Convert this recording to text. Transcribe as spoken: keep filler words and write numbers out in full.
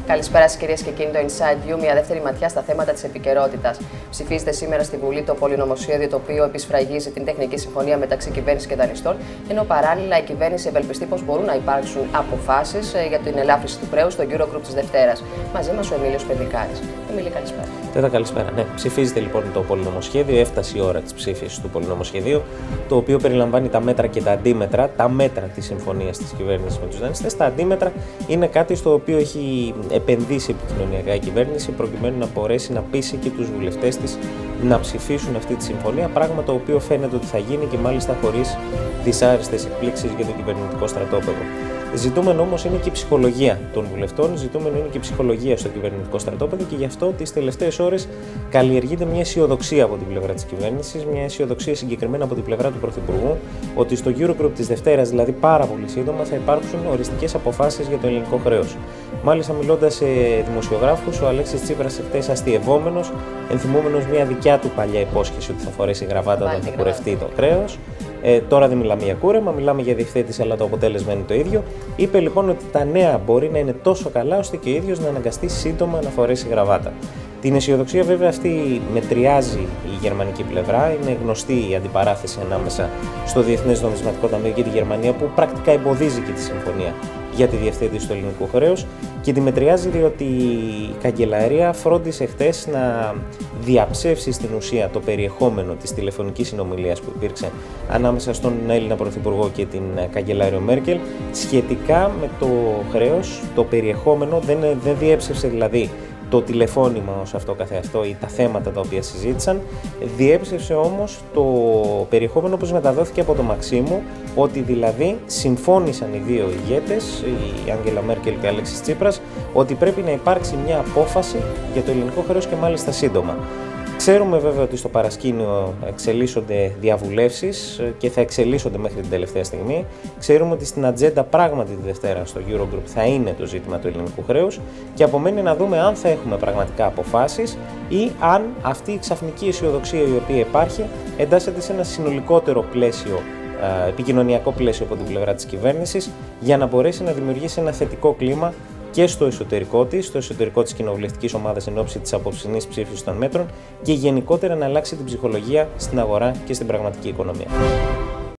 Καλησπέρα σας, κυρίες και κύριοι. Το Inside View, μια δεύτερη ματιά στα θέματα της επικαιρότητας. Ψηφίζεται σήμερα στη Βουλή το πολυνομοσχέδιο το οποίο επισφραγίζει την τεχνική συμφωνία μεταξύ κυβέρνησης και δανειστών, ενώ παράλληλα η κυβέρνηση ευελπιστεί πως μπορούν να υπάρξουν αποφάσεις για την ελάφρυνση του χρέους στο Eurogroup της Δευτέρας. Μαζί μας ο Εμίλιος Πεδρικάρης. Εμίλη, καλησπέρα. Τέτα, καλησπέρα. Ναι, ψηφίζεται λοιπόν το πολυνομοσχέδιο. Έφτασε η ώρα της ψήφισης του πολυνομοσχεδίου, το οποίο περιλαμβάνει τα μέτρα και τα αντίμετρα, τα μέτρα της συμφωνίας της κυβέρνησης με τους δανειστές. Τα αντίμετρα είναι κάτι στο οποίο έχει επενδύσει επικοινωνιακά η κυβέρνηση, προκειμένου να μπορέσει να πείσει και τους βουλευτές της να ψηφίσουν αυτή τη συμφωνία. Πράγμα το οποίο φαίνεται ότι θα γίνει και μάλιστα χωρίς δυσάρεστες εκπλήξεις για το κυβερνητικό στρατόπεδο. Ζητούμενο όμως είναι και η ψυχολογία των βουλευτών, ζητούμενο είναι και η ψυχολογία στο κυβερνητικό στρατόπεδο και γι' αυτό τις τελευταίες ώρες καλλιεργείται μια αισιοδοξία από την πλευρά της κυβέρνησης, μια αισιοδοξία συγκεκριμένα από την πλευρά του Πρωθυπουργού, ότι στο Eurogroup της Δευτέρας, δηλαδή πάρα πολύ σύντομα, θα υπάρξουν οριστικές αποφάσεις για το ελληνικό χρέος. Μάλιστα, μιλώντας σε δημοσιογράφους, ο Αλέξης Τσίπρας εχθές αστειευόμενος, ενθυμούμενος μια δικιά του παλιά υπόσχεση ότι θα φορέσει γραβάτα όταν θα κουρευτεί το χρέος. Ε, τώρα δεν μιλάμε για κούρεμα, μιλάμε για διευθέτηση, αλλά το αποτέλεσμα είναι το ίδιο. Είπε λοιπόν ότι τα νέα μπορεί να είναι τόσο καλά, ώστε και ο ίδιος να αναγκαστεί σύντομα να φορέσει γραβάτα. Την αισιοδοξία βέβαια αυτή μετριάζει η γερμανική πλευρά. Είναι γνωστή η αντιπαράθεση ανάμεσα στο Διεθνές Νομισματικό Ταμείο και τη Γερμανία, που πρακτικά εμποδίζει και τη συμφωνία για τη διευθέτηση του ελληνικού χρέους, και τη μετριάζει διότι η καγκελαρία φρόντισε χτες να διαψεύσει στην ουσία το περιεχόμενο της τηλεφωνικής συνομιλίας που υπήρξε ανάμεσα στον Έλληνα Πρωθυπουργό και την καγκελάριο Μέρκελ σχετικά με το χρέος. Το περιεχόμενο δεν, δεν διέψευσε δηλαδή το τηλεφώνημα ως αυτό καθεαυτό ή τα θέματα τα οποία συζήτησαν, διέψευσε όμως το περιεχόμενο όπως μεταδόθηκε από το Μαξίμου, ότι δηλαδή συμφώνησαν οι δύο ηγέτες, η Άγγελα Μέρκελ και ο Αλέξης Τσίπρας, ότι πρέπει να υπάρξει μια απόφαση για το ελληνικό χρέος και μάλιστα σύντομα. Ξέρουμε βέβαια ότι στο παρασκήνιο εξελίσσονται διαβουλεύσεις και θα εξελίσσονται μέχρι την τελευταία στιγμή. Ξέρουμε ότι στην ατζέντα πράγματι τη Δευτέρα στο Eurogroup θα είναι το ζήτημα του ελληνικού χρέους και απομένει να δούμε αν θα έχουμε πραγματικά αποφάσεις ή αν αυτή η ξαφνική αισιοδοξία η οποία υπάρχει εντάσσεται σε ένα συνολικότερο πλαίσιο, επικοινωνιακό πλαίσιο από την πλευρά της κυβέρνησης, για να μπορέσει να δημιουργήσει ένα θετικό κλίμα και στο εσωτερικό της, στο εσωτερικό της κοινοβουλευτικής ομάδας εν ώψη της απόψινής ψήφισης των μέτρων, και γενικότερα να αλλάξει την ψυχολογία στην αγορά και στην πραγματική οικονομία.